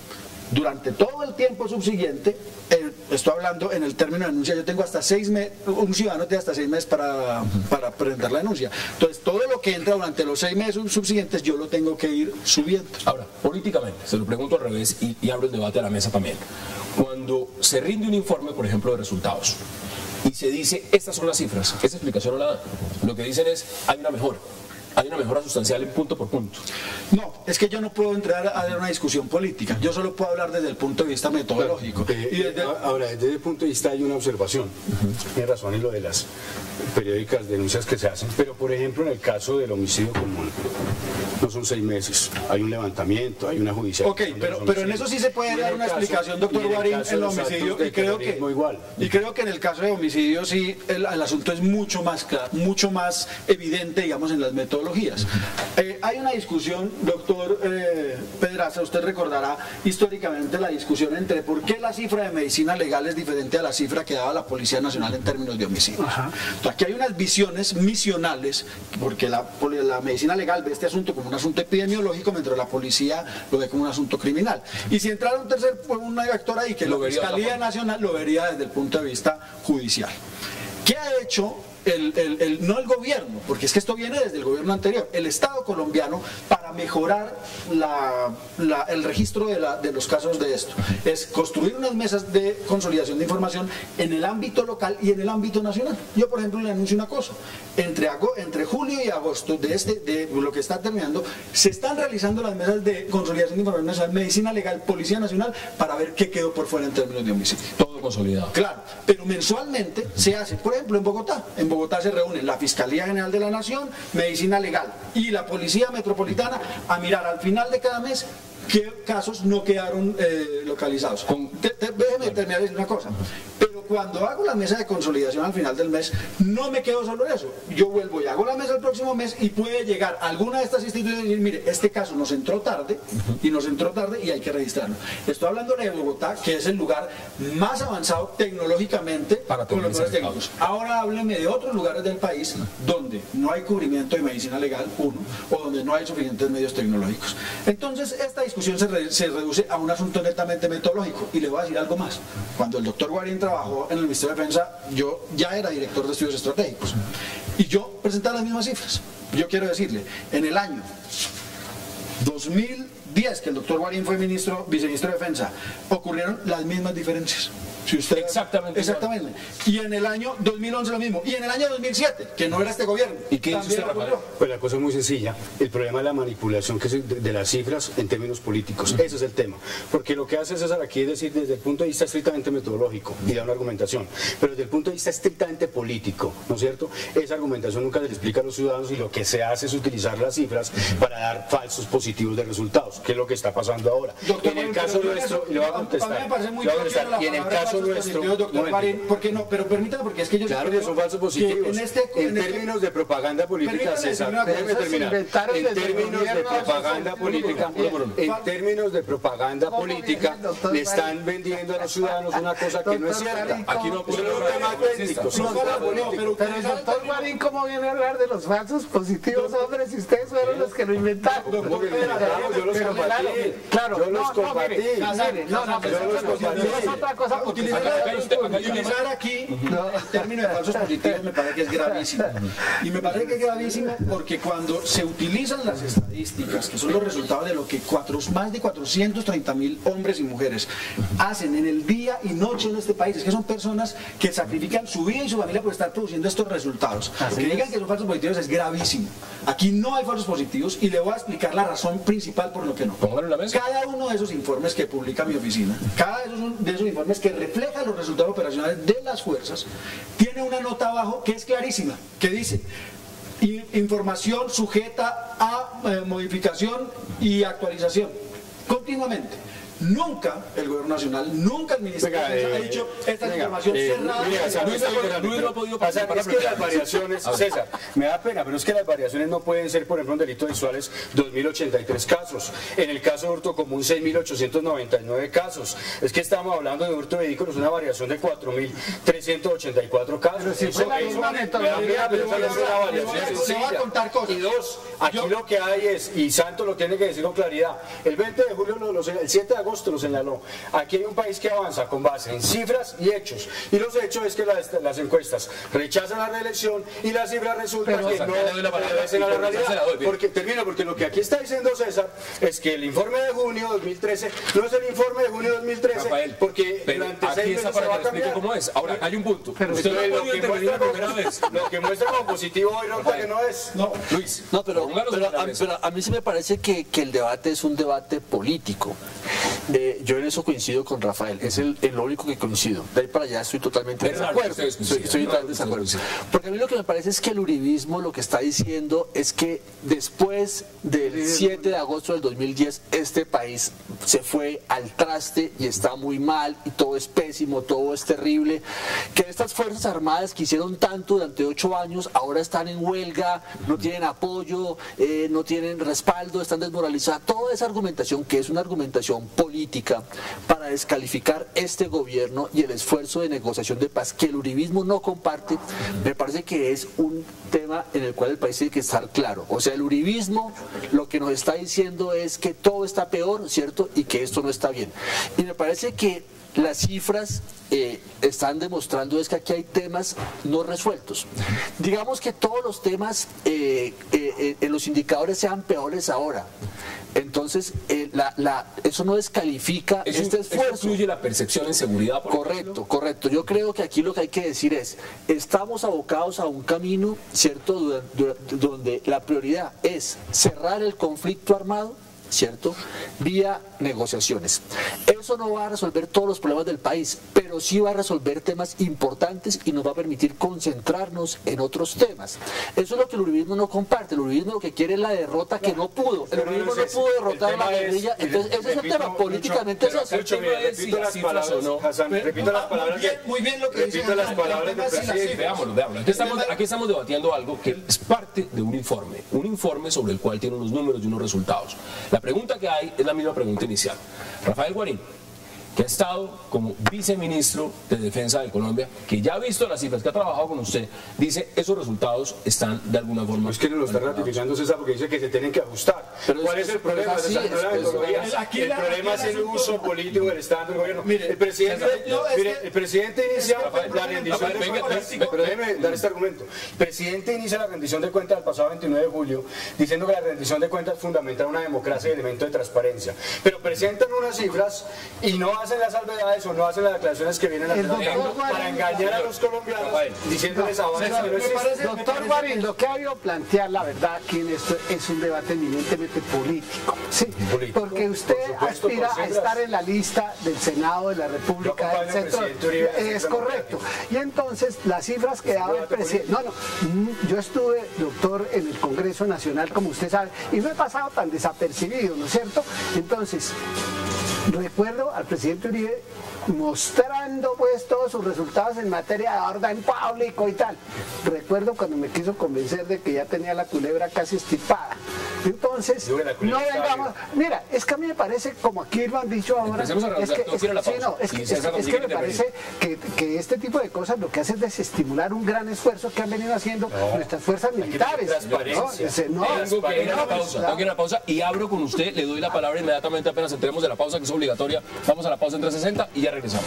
Durante todo el tiempo subsiguiente, estoy hablando en el término de denuncia, yo tengo hasta 6 meses, un ciudadano tiene hasta 6 meses para presentar la denuncia. Entonces, todo lo que entra durante los 6 meses subsiguientes, yo lo tengo que ir subiendo. Ahora, políticamente, se lo pregunto al revés y abro el debate a la mesa también. Cuando se rinde un informe, por ejemplo, de resultados, y se dice, estas son las cifras, esa explicación no la dan. Lo que dicen es, hay una mejora sustancial en punto por punto. No, es que yo no puedo entrar a dar una discusión política, yo solo puedo hablar desde el punto de vista metodológico. Ahora, desde ese punto de vista hay una observación, tiene razón en lo de las periódicas denuncias que se hacen, pero por ejemplo en el caso del homicidio común, no son 6 meses, hay un levantamiento, hay una judicialización. Ok, pero en eso sí se puede dar una explicación, doctor Guarín, en el homicidio, y creo que en el caso de homicidio sí, el asunto es mucho más claro, mucho más evidente, digamos, en las metodologías. Hay una discusión, doctor Pedraza, usted recordará históricamente la discusión entre por qué la cifra de medicina legal es diferente a la cifra que daba la Policía Nacional en términos de homicidios. Aquí hay unas visiones misionales, porque la medicina legal ve este asunto como un asunto epidemiológico, mientras la policía lo ve como un asunto criminal. Y si entrara un actor ahí, que la Fiscalía Nacional lo vería desde el punto de vista judicial. ¿Qué ha hecho no el gobierno, porque es que esto viene desde el gobierno anterior, el Estado colombiano, para mejorar el registro de los casos de esto? Es construir unas mesas de consolidación de información en el ámbito local y en el ámbito nacional. Yo, por ejemplo, le anuncio una cosa: entre julio y agosto de lo que está terminando, se están realizando las mesas de consolidación de información nacional, medicina legal, Policía Nacional, para ver qué quedó por fuera en términos de homicidio. Todo consolidado. Claro, pero mensualmente se hace, por ejemplo, en Bogotá. En Bogotá se reúnen la Fiscalía General de la Nación, Medicina Legal y la Policía Metropolitana a mirar al final de cada mes qué casos no quedaron localizados. Déjeme terminar de decir una cosa. Pero cuando hago la mesa de consolidación al final del mes, no me quedo solo en eso. Yo vuelvo y hago la mesa el próximo mes y puede llegar alguna de estas instituciones y decir, mire, este caso nos entró tarde y hay que registrarlo. Estoy hablando de Bogotá, que es el lugar más avanzado tecnológicamente para con los mejores técnicos. Ahora hábleme de otros lugares del país donde no hay cubrimiento de medicina legal, o donde no hay suficientes medios tecnológicos. Entonces, esta discusión se reduce a un asunto netamente metodológico. Y le voy a decir algo más. Cuando el doctor Guarín trabajó en el Ministerio de Defensa, yo ya era director de estudios estratégicos. Y yo presentaba las mismas cifras. Yo quiero decirle, en el año 2010, que el doctor Guarín fue viceministro de Defensa, ocurrieron las mismas diferencias. Si usted, exactamente. Y en el año 2011 lo mismo. Y en el año 2007, que no era este gobierno. ¿Y qué dice usted, Rafael? Pues la cosa es muy sencilla. El problema es la manipulación de las cifras en términos políticos. Ese es el tema. Porque lo que hace César aquí es decir, desde el punto de vista estrictamente metodológico, y da una argumentación. Pero desde el punto de vista estrictamente político, ¿no es cierto? Esa argumentación nunca se le explica a los ciudadanos, y lo que se hace es utilizar las cifras para dar falsos positivos de resultados, que es lo que está pasando ahora. Doctor, en el caso nuestro, y le voy a contestar, a mí me parece muy y en el caso caso nuestro, doctor Marín, ¿por qué no? Pero permítame, porque es que yo claro que son falsos positivos. En términos de propaganda política, César, déjeme terminar. En términos de propaganda política, en términos de propaganda política, le están vendiendo a los ciudadanos una cosa que no es cierta. Aquí no puede haber tema técnico, son políticos. Pero el doctor Marín, ¿cómo viene a hablar de los falsos positivos, hombre, si ustedes fueron los que lo inventaron? Yo los combatí. Claro, yo los combatí. Es otra cosa. Utilizar aquí el término de falsos positivos me parece que es gravísimo. Y me parece que es gravísimo porque cuando se utilizan las estadísticas, que son los resultados de lo que más de 430.000 hombres y mujeres hacen en el día y noche en este país, es que son personas que sacrifican su vida y su familia por estar produciendo estos resultados. Que digan que son falsos positivos es gravísimo. Aquí no hay falsos positivos y le voy a explicar la razón principal por lo que no. Cada uno de esos informes que publica mi oficina, cada de esos informes que reflejan los resultados operacionales de las fuerzas, tiene una nota abajo que es clarísima, que dice: información sujeta a modificación y actualización continuamente. Nunca el gobierno nacional, nunca el Ministerio de Defensa ha dicho esta información cerrada. Luis no ha podido pasar. Es que las variaciones, César, me da pena, pero es que las variaciones no pueden ser, por ejemplo, en delitos visuales 2.083 casos. En el caso de hurto común, 6.899 casos. Es que estamos hablando de hurto de vehículos, una variación de 4.384 casos. Pero si fue la misma metodología, pero esa es una variación sencilla. Y dos, aquí lo que hay es, y Santos lo tiene que decir con claridad, el 20 de julio, el 7 de agosto lo señaló, aquí hay un país que avanza con base en cifras y hechos, y los hechos es que las encuestas rechazan la reelección y las cifras resultan que no obedecen a la realidad. Porque lo que aquí está diciendo César es que el informe de junio 2013 no es el informe de junio 2013, Rafael, porque pero durante aquí 6 está meses para va a que explique cambiar. cómo es. Ahora, hay un punto. Pero usted no ha podido intervenir la primera vez. Lo que muestra como positivo hoy no que no es. No, Luis, no, pero a mí sí me parece que el debate es un debate político. Yo en eso coincido con Rafael, es lo único que coincido. De ahí para allá estoy totalmente de desacuerdo. Estoy totalmente de desacuerdo. Porque a mí lo que me parece es que el uribismo lo que está diciendo es que después del 7 de agosto del 2010 este país se fue al traste y está muy mal y todo es pésimo, todo es terrible. Que estas Fuerzas Armadas que hicieron tanto durante 8 años ahora están en huelga, no tienen apoyo, no tienen respaldo, están desmoralizadas. Toda esa argumentación, que es una argumentación política para descalificar este gobierno y el esfuerzo de negociación de paz que el uribismo no comparte, me parece que es un tema en el cual el país tiene que estar claro. O sea, el uribismo lo que nos está diciendo es que todo está peor, ¿cierto? Y que esto no está bien. Y me parece que las cifras están demostrando es que aquí hay temas no resueltos. Digamos que todos los temas en los indicadores sean peores ahora. Entonces, eso no descalifica este esfuerzo. ¿Eso incluye la percepción en seguridad? Correcto. Yo creo que aquí lo que hay que decir es, estamos abocados a un camino, ¿cierto?, donde la prioridad es cerrar el conflicto armado, ¿cierto?, vía negociaciones. Eso no va a resolver todos los problemas del país, pero sí va a resolver temas importantes y nos va a permitir concentrarnos en otros temas. Eso es lo que el uribismo no comparte. El uribismo lo que quiere es la derrota que no pudo. El uribismo no pudo derrotar a la guerrilla. Entonces, ese es el tema. Políticamente es eso. Repito las palabras, Hassan, repito las palabras. Muy bien lo que dice. Repito las palabras del presidente. Veámoslo. Aquí estamos debatiendo algo que es parte de un informe sobre el cual tiene unos números y unos resultados. La pregunta que hay es la misma pregunta inicial. Rafael Guarín, que ha estado como viceministro de Defensa de Colombia, que ya ha visto las cifras, que ha trabajado con usted, dice esos resultados están de alguna forma... Es que no lo está ratificando César porque dice que se tienen que ajustar. Pero ¿cuál es el problema? El problema es el uso político del Estado del gobierno. El presidente inicia la rendición de cuentas. Pero déjeme dar este argumento. El presidente inicia la rendición de cuentas el pasado 29 de julio diciendo que la rendición de cuentas es fundamental una democracia y elemento de transparencia. Pero presentan unas cifras y no hacen las salvedades o no hacen las declaraciones que vienen para engañar a los colombianos diciéndoles avances que no existen. Doctor Guarín, lo que ha habido plantear la verdad aquí en esto es un debate eminentemente político. Sí, porque usted aspira a estar en la lista del Senado de la República del Centro. Es correcto. Y entonces las cifras que daba el presidente... yo estuve, doctor, en el Congreso Nacional, como usted sabe, y no he pasado tan desapercibido, ¿no es cierto? Entonces, recuerdo al presidente Uribe mostrando pues todos sus resultados en materia de orden público y tal. Recuerdo cuando me quiso convencer de que ya tenía la culebra casi estipada. Entonces, no vengamos. Mira, es que a mí me parece, como aquí lo han dicho ahora, es que me parece que este tipo de cosas lo que hace es desestimular un gran esfuerzo que han venido haciendo nuestras fuerzas militares. Tengo que ir a la pausa y abro con usted, le doy la palabra inmediatamente apenas entremos de la pausa, que es obligatoria. Vamos a la pausa en 360 y ya regresamos.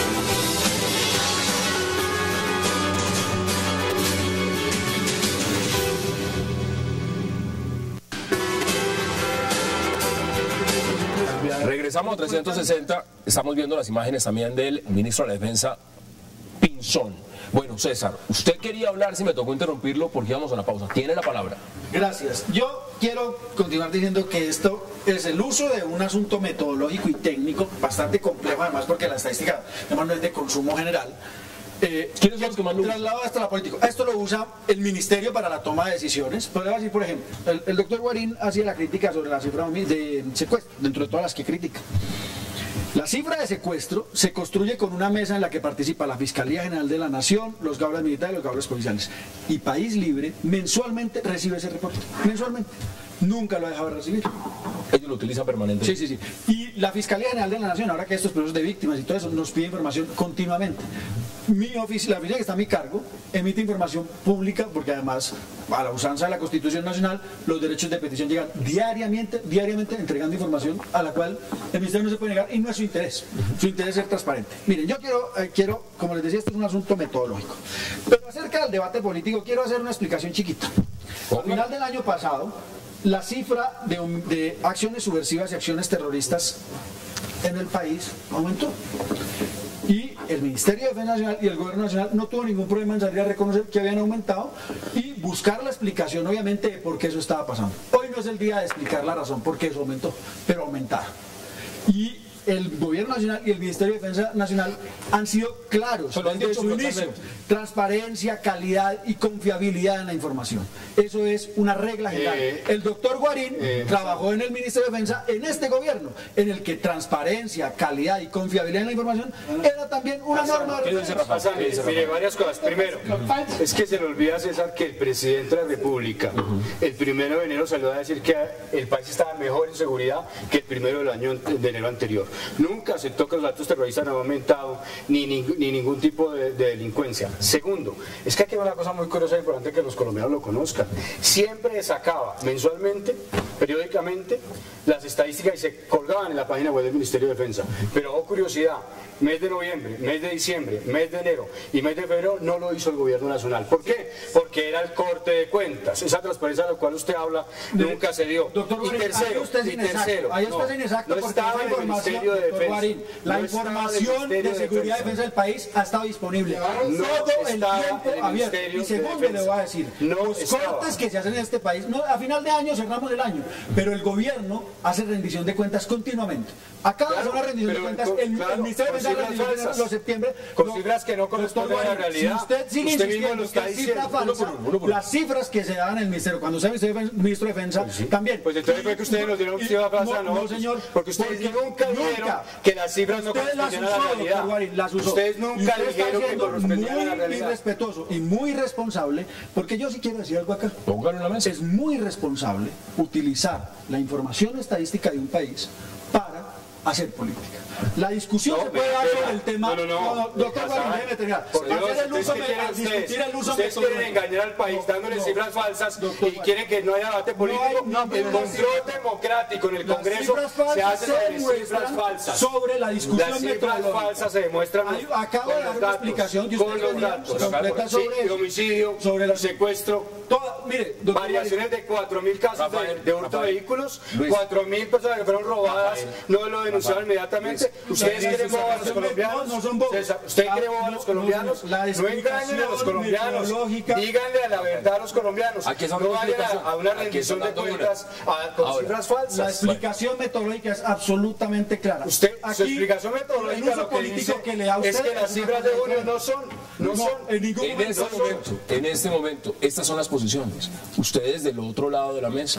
Regresamos a 360, estamos viendo las imágenes también del ministro de la Defensa, Pinzón. Bueno, César, usted quería hablar, si me tocó interrumpirlo porque íbamos a la pausa. Tiene la palabra. Gracias. Yo quiero continuar diciendo que esto es el uso de un asunto metodológico y técnico bastante complejo, además porque la estadística además no es de consumo general. ¿Quiénes son los que más lo usan? Trasladado hasta la política. Esto lo usa el ministerio para la toma de decisiones. Podría decir, por ejemplo, el doctor Guarín hacía la crítica sobre la cifra de secuestro, dentro de todas las que critica. La cifra de secuestro se construye con una mesa en la que participa la Fiscalía General de la Nación, los gabras militares y los gabras policiales. Y País Libre mensualmente recibe ese reporte. Mensualmente. Nunca lo ha dejado de recibir. Ellos lo utilizan permanentemente. Sí. Y la Fiscalía General de la Nación, ahora que estos procesos de víctimas y todo eso, nos pide información continuamente. La oficina que está a mi cargo emite información pública porque además, a la usanza de la Constitución Nacional, los derechos de petición llegan diariamente entregando información a la cual el Ministerio no se puede negar y no es su interés. Su interés es ser transparente. Miren, yo quiero, como les decía, esto es un asunto metodológico. Pero acerca del debate político, quiero hacer una explicación chiquita. Al final del año pasado, la cifra de acciones subversivas y acciones terroristas en el país aumentó. Y el Ministerio de Defensa Nacional y el Gobierno Nacional no tuvo ningún problema en salir a reconocer que habían aumentado y buscar la explicación, obviamente, de por qué eso estaba pasando. Hoy no es el día de explicar la razón por qué eso aumentó, pero aumentaron. Y el Gobierno Nacional y el Ministerio de Defensa Nacional han sido claros desde su inicio. Transparencia, calidad y confiabilidad en la información. Eso es una regla general. El doctor Guarín trabajó en el Ministerio de Defensa en este gobierno, en el que transparencia, calidad y confiabilidad en la información era también una norma. Mire, varias cosas. Primero, es que se le olvida, César, que el presidente de la República, el 1 de enero salió a decir que el país estaba mejor en seguridad que el 1 de enero anterior. Nunca aceptó que los actos terroristas no han aumentado ni ningún tipo de delincuencia. Segundo, es que aquí hay una cosa muy curiosa e importante que los colombianos lo conozcan. Siempre sacaba mensualmente, periódicamente, las estadísticas y se colgaban en la página web del Ministerio de Defensa. Pero, curiosidad, mes de noviembre, mes de diciembre, mes de enero y mes de febrero no lo hizo el Gobierno Nacional. ¿Por qué? Porque era el corte de cuentas. Esa transparencia de la cual usted habla nunca se dio. Doctor Guarín, ahí usted es inexacto, porque estaba en el Ministerio de Defensa. Guarín, la información de seguridad y defensa del país ha estado disponible todo el tiempo abierto. Y segundo, le voy a decir, los cortes que se hacen en este país, a final de año cerramos el año, pero el gobierno hace rendición de cuentas continuamente. Acaba de hacer una rendición de cuentas, el Ministerio de Defensa en septiembre, con cifras que no corresponden a la realidad. Si usted sigue insistiendo que es cifra falsa, las cifras que se dan en el Ministerio, cuando sea ministro de Defensa, también. Pues entonces fue que ustedes nos dieron cifra falsa, no, señor, porque ustedes nunca dijeron que las cifras no correspondían a la realidad. Ustedes nunca dijeron que correspondían a la realidad. Muy irrespetuoso y muy irresponsable, porque yo sí quiero decir algo acá. Póngalo en la mesa. Es muy irresponsable utilizar la información estadística de un país para hacer política. La discusión se puede dar sobre el tema. Doctor Guarín, déjeme terminar. Ustedes quieren engañar al país dándole cifras falsas y quieren que no haya debate político. El control democrático en el Congreso se hace sobre cifras falsas. Sobre la discusión las cifras falsas se demuestran acabo de dar una explicación que con los datos completa sobre homicidio, sobre el secuestro, mire, variaciones de 4.000 casos de hurto de vehículos, 4.000 personas que fueron robadas, no lo denunciaron inmediatamente. ¿Ustedes quieren mover a los colombianos? ¿Usted quiere mover a los colombianos? No engañen a los colombianos. Díganle a la verdad a los colombianos. No vayan a una rendición de cuentas con cifras falsas. La explicación metodológica es absolutamente clara. Su explicación metodológica lo que dice es que las cifras de junio no son en este momento, estas son las posiciones. Ustedes del otro lado de la mesa.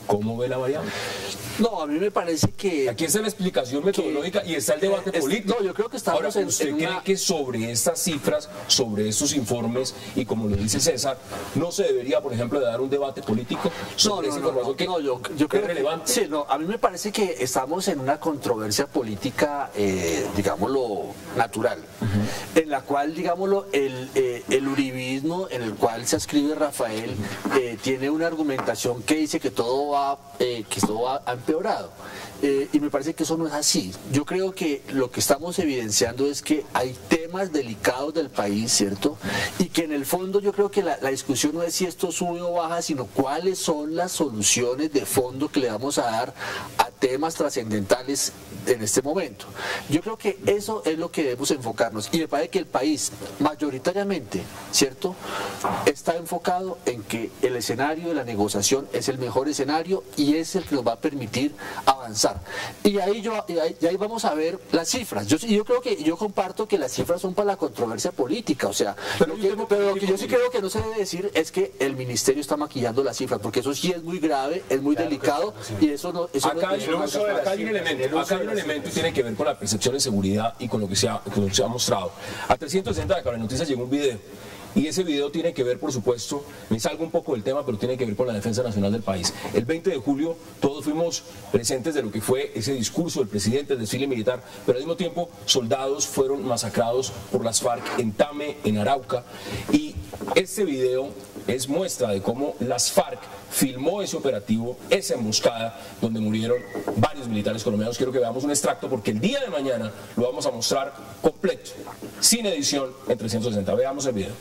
¿Cómo ve la variable? No, a mí me parece que... Aquí está la explicación metodológica y está el debate político. No, yo creo que estamos Ahora, ¿usted cree que sobre estas cifras, sobre estos informes, y como lo dice César, no se debería, por ejemplo, de dar un debate político sobre esa información que yo creo es relevante? Sí, no, a mí me parece que estamos en una controversia política, digámoslo, natural, en la cual, digámoslo, el uribismo, en el cual se ascribe Rafael, tiene una argumentación que dice que todo ha empeorado. Y me parece que eso no es así. Yo creo que lo que estamos evidenciando es que hay temas delicados del país, ¿cierto? Y que en el fondo yo creo que la discusión no es si esto sube o baja, sino cuáles son las soluciones de fondo que le vamos a dar a temas trascendentales en este momento. Yo creo que eso es lo que debemos enfocarnos. Y me parece que el país, mayoritariamente, ¿cierto?, está enfocado en que el escenario de la negociación es el mejor escenario y es el que nos va a permitir avanzar. Y ahí vamos a ver las cifras. Yo creo que yo comparto que las cifras son para la controversia política, o sea, pero lo que yo sí creo que no se debe decir es que el ministerio está maquillando las cifras, porque eso sí es muy grave, es muy delicado, y eso no... Acá hay un elemento y tiene que ver con la percepción de seguridad y con lo que se ha mostrado. A 360 de Cable Noticias llegó un video. Y ese video tiene que ver, por supuesto, me salgo un poco del tema, pero tiene que ver con la defensa nacional del país. El 20 de julio todos fuimos presentes de lo que fue ese discurso del presidente, el desfile militar, pero al mismo tiempo soldados fueron masacrados por las FARC en Tame, en Arauca, y este video es muestra de cómo las FARC filmó ese operativo, esa emboscada, donde murieron varios militares colombianos. Quiero que veamos un extracto porque el día de mañana lo vamos a mostrar completo, sin edición, en 360. Veamos el video.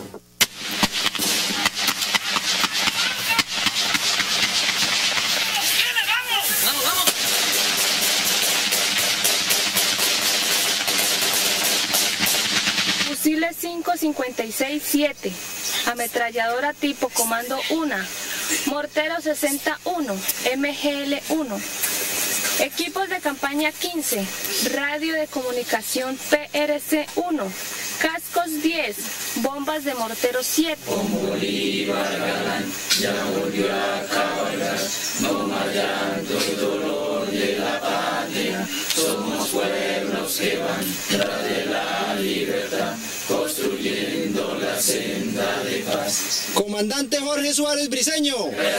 Fusiles 5.56-7, ametralladora tipo Comando 1, mortero 61, MGL-1, equipos de campaña 15, radio de comunicación PRC-1, cascos 10, bombas de mortero 7. Con Bolívar galán, ya volvió a cabalgar, no más llanto y dolor de la patria, somos pueblos que van tras de la libertad, construyendo la senda de paz. Comandante Jorge Suárez Briceño.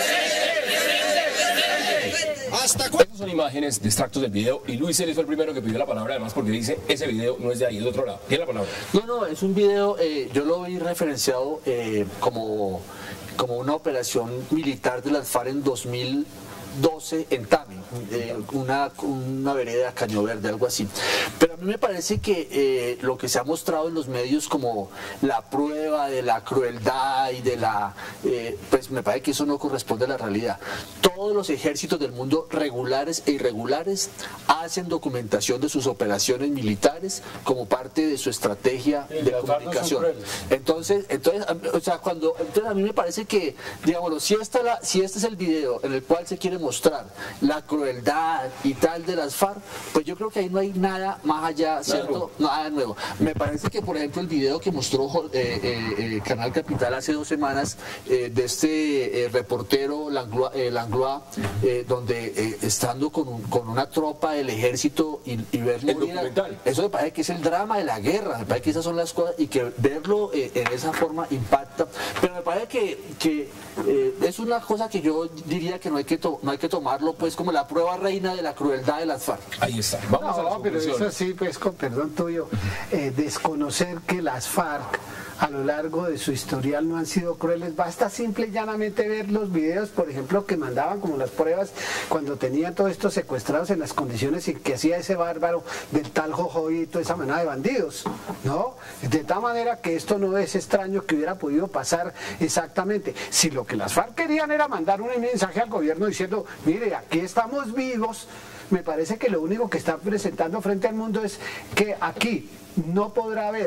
Estas son imágenes de extractos del video y Luis Celis fue el primero que pidió la palabra, además porque dice ese video no es de ahí, es de otro lado. Tiene la palabra. No, es un video, yo lo vi referenciado como una operación militar de las FARC en 2012 en Tame, una vereda Caño Verde, algo así. Pero a mí me parece que lo que se ha mostrado en los medios como la prueba de la crueldad y de la... pues me parece que eso no corresponde a la realidad. Todos los ejércitos del mundo, regulares e irregulares, hacen documentación de sus operaciones militares como parte de su estrategia de comunicación. Entonces a mí me parece que, digámoslo, si este es el video en el cual se quiere mostrar la crueldad y tal de las FARC, pues yo creo que ahí no hay nada más allá, ¿cierto? Nada nuevo. Me parece que, por ejemplo, el video que mostró Canal Capital hace 2 semanas de este reportero Langlois, donde estando con una tropa del ejército y ver eso me parece que es el drama de la guerra, me parece que esas son las cosas y que verlo en esa forma impacta, pero me parece que es una cosa que yo diría que no hay que tomarlo pues como la prueba reina de la crueldad de las FARC. Ahí está. Vamos a la pero eso sí, pues con perdón tuyo, desconocer que las FARC a lo largo de su historial no han sido crueles, basta simple y llanamente ver los videos, por ejemplo, que mandaban como las pruebas cuando tenían todos estos secuestrados en las condiciones que hacía ese bárbaro del tal Jojoy y toda esa manada de bandidos, ¿no? De tal manera que esto no es extraño que hubiera podido pasar exactamente. Si lo que las FARC querían era mandar un mensaje al gobierno diciendo, mire, aquí estamos vivos, me parece que lo único que está presentando frente al mundo es que aquí no podrá haber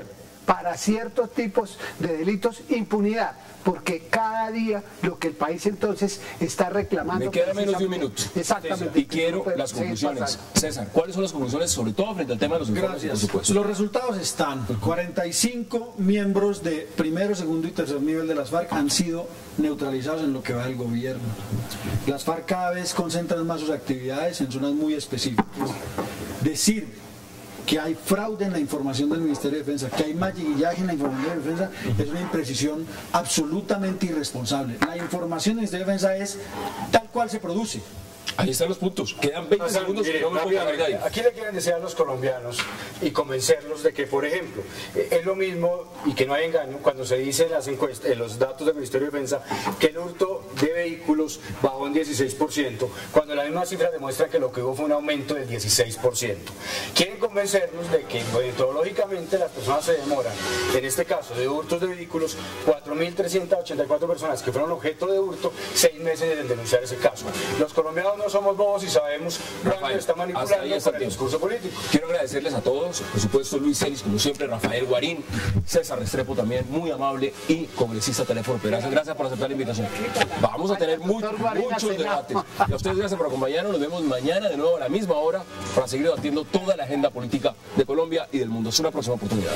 para ciertos tipos de delitos impunidad, porque cada día lo que el país entonces está reclamando... Me queda menos de un minuto. Exactamente. Y quiero las conclusiones. César, ¿cuáles son las conclusiones, sobre todo frente al tema de los informes? Gracias. Por supuesto. Los resultados están. 45 miembros de primero, segundo y tercer nivel de las FARC han sido neutralizados en lo que va del gobierno. Las FARC cada vez concentran más sus actividades en zonas muy específicas. Decir que hay fraude en la información del Ministerio de Defensa, que hay maquillaje en la información de Defensa, es una imprecisión absolutamente irresponsable. La información del Ministerio de Defensa es tal cual se produce. Ahí están los puntos. Quedan 20 segundos. Mire, No me puedo cargar de ahí. aquí le quieren decir a los colombianos y convencerlos de que, por ejemplo, es lo mismo y que no hay engaño cuando se dice en las encuestas, en los datos del Ministerio de Defensa, que el hurto de vehículos bajó en 16%, cuando las mismas cifras demuestran que lo que hubo fue un aumento del 16%. Quieren convencernos de que metodológicamente las personas se demoran, en este caso de hurtos de vehículos, 4.384 personas que fueron objeto de hurto, 6 meses en denunciar ese caso. Los colombianos no somos bobos y sabemos cuándo está manipulando con el discurso político. Quiero agradecerles a todos, por supuesto Luis Celis, como siempre, Rafael Guarín, César Restrepo también, muy amable, y congresista Teléfono Peraza. Gracias por aceptar la invitación. Vamos a tener muchos debates. Y a ustedes gracias por acompañarnos. Nos vemos mañana de nuevo a la misma hora para seguir debatiendo toda la agenda política de Colombia y del mundo. Es una próxima oportunidad.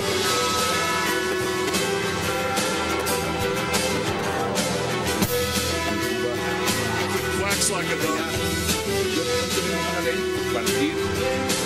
Wax like a dog. Partir